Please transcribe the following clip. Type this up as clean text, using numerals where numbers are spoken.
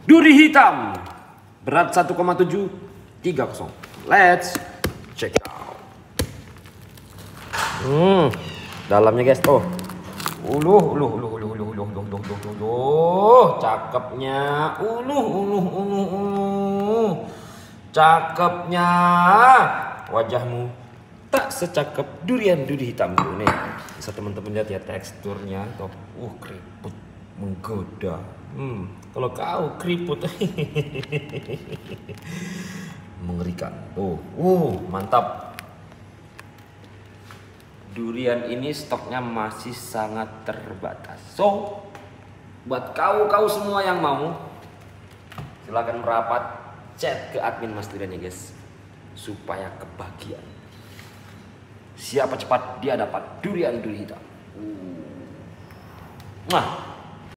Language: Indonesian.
Duri hitam. Berat 1,730. Let's check out. Dalamnya guys tuh. Cakepnya. Cakepnya. Wajahmu tak secakep durian duri hitam tuh nih. Bisa teman-teman lihat ya teksturnya tuh. Keriput menggoda. Kalau kau keriput mengerikan tuh. Mantap. Durian ini stoknya masih sangat terbatas. So, buat kau semua yang mau, silakan merapat chat ke admin Mas Durian ya guys, supaya kebagian. Siapa cepat dia dapat durian duri hitam. Nah.